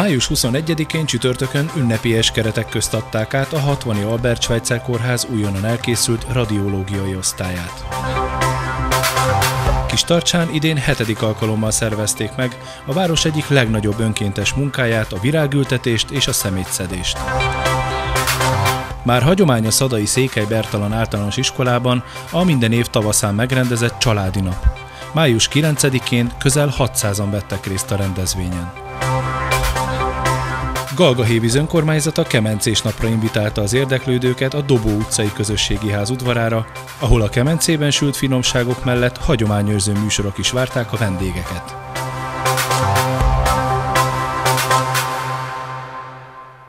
Május 21-én csütörtökön ünnepélyes keretek közt adták át a 60. Albert Schweitzer Kórház újonnan elkészült radiológiai osztályát. Kistarcsán idén 7. alkalommal szervezték meg a város egyik legnagyobb önkéntes munkáját, a virágültetést és a szemétszedést. Már hagyomány a szadai Székely Bertalan általános iskolában a minden év tavaszán megrendezett családi nap. Május 9-én közel 600-an vettek részt a rendezvényen. Galgahévíz önkormányzata kemencés napra invitálta az érdeklődőket a Dobó utcai közösségi ház udvarára, ahol a kemencében sült finomságok mellett hagyományőrző műsorok is várták a vendégeket.